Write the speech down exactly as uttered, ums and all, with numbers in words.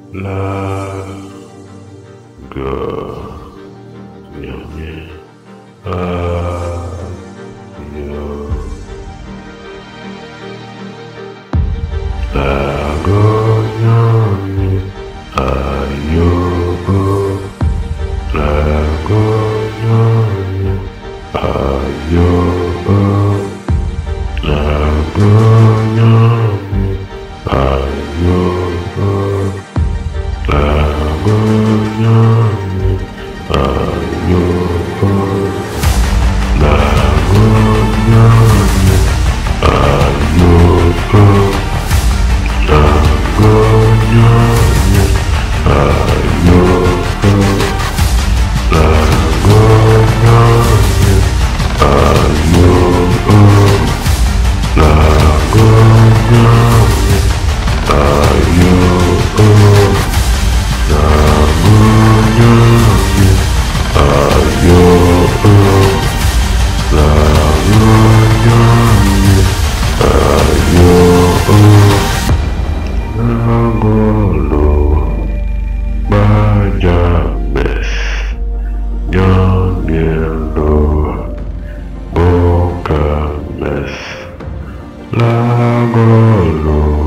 laga nyanyi ayo laga nyanyi ayo laga nyanyi ayo laga nyanyi ayo lagu nyanyi ayo lagu nyanyi ayo lagu nyanyi ayo lagu nyanyi ayo lagu nyanyi ayo lagu nyanyi ayo lagu nyanyi ayo lagu lu baca bes nyanyi lu bukan bes lagu lu